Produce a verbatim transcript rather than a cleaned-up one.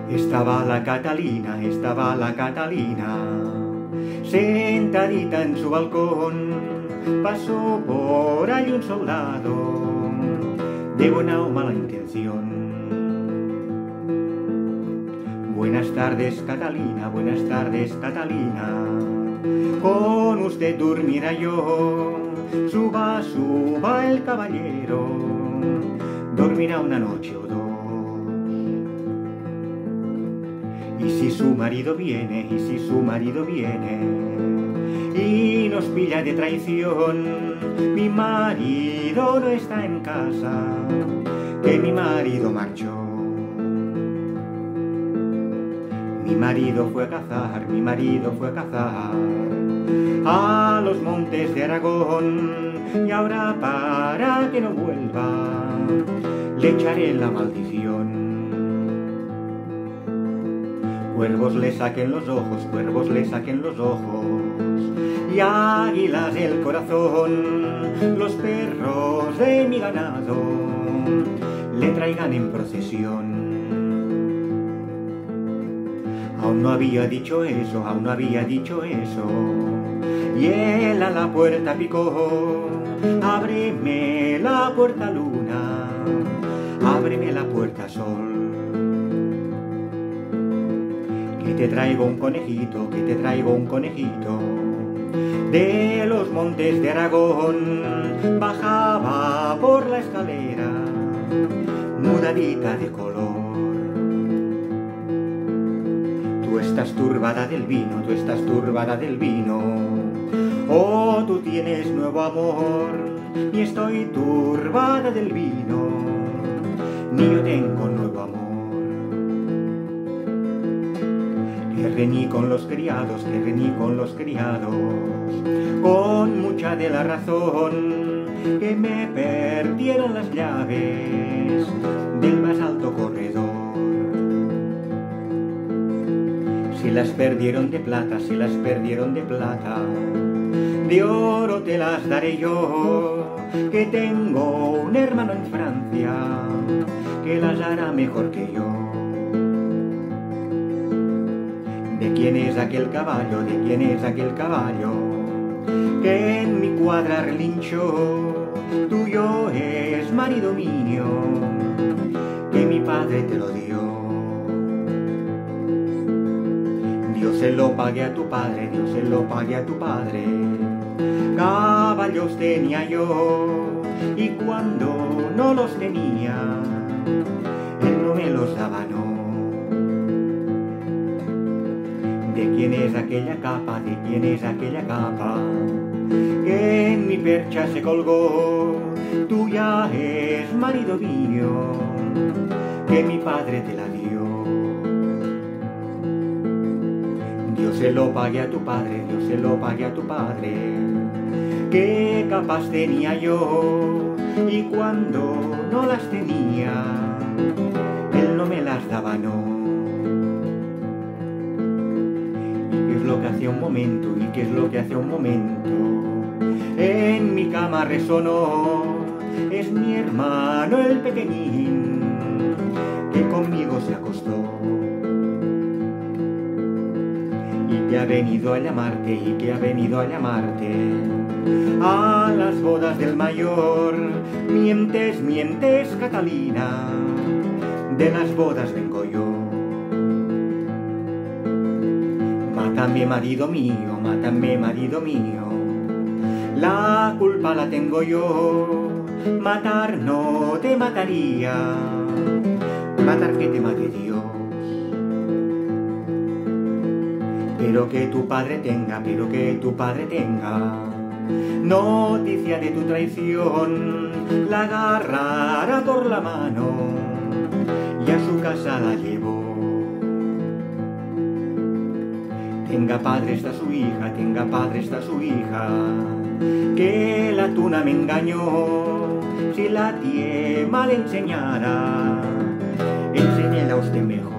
Estaba la Catalina, estaba la Catalina, sentadita en su balcón. Pasó por ahí un soldado de buena o mala intención. Buenas tardes, Catalina, buenas tardes, Catalina, con usted durmiera yo. Suba, suba el caballero, dormirá una noche o dos. Y si su marido viene, y si su marido viene y nos pilla de traición, mi marido no está en casa, que mi marido marchó. Mi marido fue a cazar, mi marido fue a cazar a los montes de Aragón, y ahora para que no vuelva le echaré la maldición. Cuervos le saquen los ojos, cuervos le saquen los ojos, y águilas el corazón, los perros de mi ganado le traigan en procesión. Aún no había dicho eso, aún no había dicho eso, y él a la puerta picó. Ábreme la puerta luna, ábreme la puerta sol, que te traigo un conejito, que te traigo un conejito de los montes de Aragón. Bajaba por la escalera mudadita de color. Tú estás turbada del vino, tú estás turbada del vino, oh, tú tienes nuevo amor, y estoy turbada del vino, ni yo tengo nuevo amor. Que reñí con los criados, que reñí con los criados, con mucha de la razón, que me perdieron las llaves del más alto corredor. Si las perdieron de plata, si las perdieron de plata, de oro te las daré yo, que tengo un hermano en Francia que las hará mejor que yo. ¿De quién es aquel caballo? ¿De quién es aquel caballo que en mi cuadra relinchó? Tuyo es, marido mío, que mi padre te lo dio. Dios se lo pague a tu padre, Dios se lo pague a tu padre. Caballos tenía yo, y cuando no los tenía, él no me los daba, no. ¿De quién es aquella capa? ¿De quién es aquella capa que en mi percha se colgó? Tuya es, marido mío, que mi padre te la dio. Dios se lo pague a tu padre, Dios se lo pague a tu padre. Qué capas tenía yo, y cuando no las tenía, él no me las daba, no. ¿Y qué es lo que hacía un momento? ¿Y qué es lo que hacía un momento? En mi cama resonó, es mi hermano el pequeñín, que conmigo se acostó. Y que ha venido a llamarte, y que ha venido a llamarte a las bodas del mayor. Mientes, mientes, Catalina, de las bodas vengo yo. Mátame, marido mío, mátame, marido mío, la culpa la tengo yo. Matar no te mataría, matar que te mate Dios. Pero que tu padre tenga, pero que tu padre tenga noticia de tu traición, la agarrará por la mano y a su casa la llevó. Tenga padre esta su hija, tenga padre esta su hija, que la tuna me engañó. Si la tie mal enseñara, enséñela usted mejor.